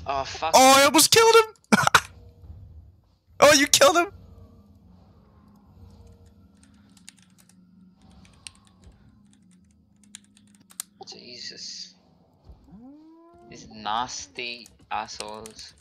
Oh fuck. Oh, I almost killed him! Oh, you killed him! Jesus. These nasty assholes.